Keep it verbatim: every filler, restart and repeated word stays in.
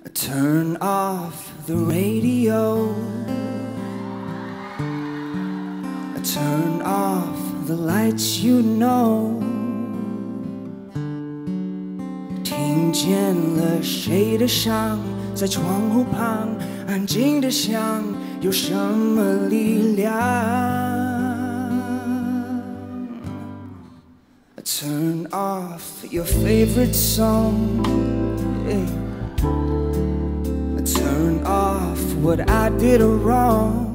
Turn off the radio. Turn off the lights, you know. 听见了谁的伤，在窗户旁安静的想，有什么力量 ？Turn off your favorite song. Yeah. Turn off what I did wrong.